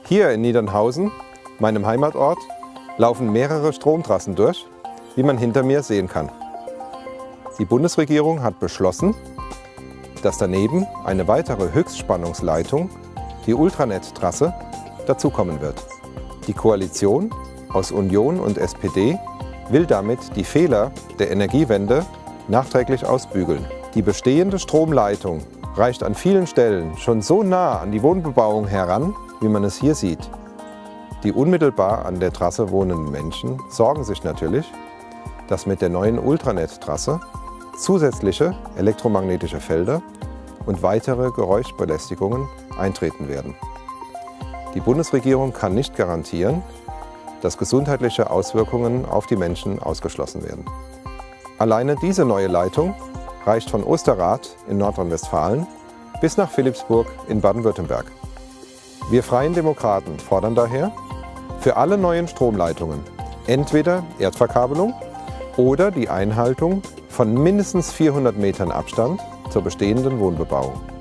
Hier in Niedernhausen, meinem Heimatort, laufen mehrere Stromtrassen durch, wie man hinter mir sehen kann. Die Bundesregierung hat beschlossen, dass daneben eine weitere Höchstspannungsleitung, die Ultranet-Trasse, dazukommen wird. Die Koalition aus Union und SPD will damit die Fehler der Energiewende nachträglich ausbügeln. Die bestehende Stromleitung reicht an vielen Stellen schon so nah an die Wohnbebauung heran, wie man es hier sieht. Die unmittelbar an der Trasse wohnenden Menschen sorgen sich natürlich, dass mit der neuen Ultranet-Trasse zusätzliche elektromagnetische Felder und weitere Geräuschbelästigungen eintreten werden. Die Bundesregierung kann nicht garantieren, dass gesundheitliche Auswirkungen auf die Menschen ausgeschlossen werden. Alleine diese neue Leitung reicht von Osterrath in Nordrhein-Westfalen bis nach Philippsburg in Baden-Württemberg. Wir Freien Demokraten fordern daher für alle neuen Stromleitungen entweder Erdverkabelung oder die Einhaltung von mindestens 400 Metern Abstand zur bestehenden Wohnbebauung.